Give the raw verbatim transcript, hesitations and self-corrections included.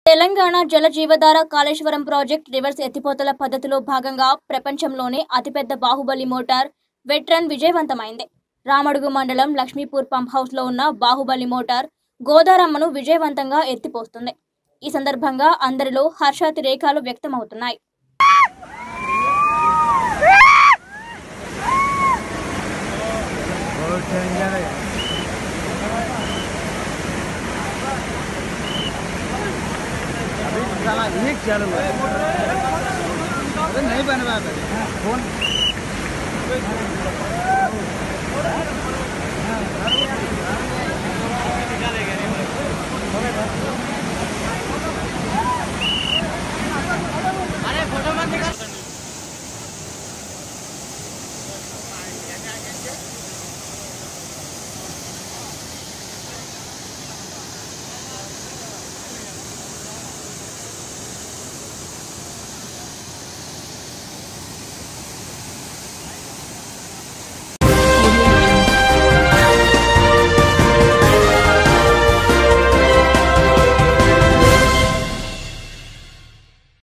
తెలంగాణ జల జీవధార Kaleshwaram project reverse ఎత్తిపోతల పద్ధతిలో భాగంగా ప్రపంచంలోనే అతిపెద్ద బాహుబలి మోటార్ వెట్ రన్ విజయవంతమైంది. రామడుగు మండలం లక్ష్మీపూర్ పంప్ హౌస్ లో ఉన్న బాహుబలి మోటార్ గోదారమ్మను విజయవంతంగా ఎత్తిపోస్తుంది. ఈ సందర్భంగా అందరిలో హర్షాతిరేకాలు వ్యక్తమవుతున్నాయి. एक चालू है नहीं बनवा फोन निकालेगा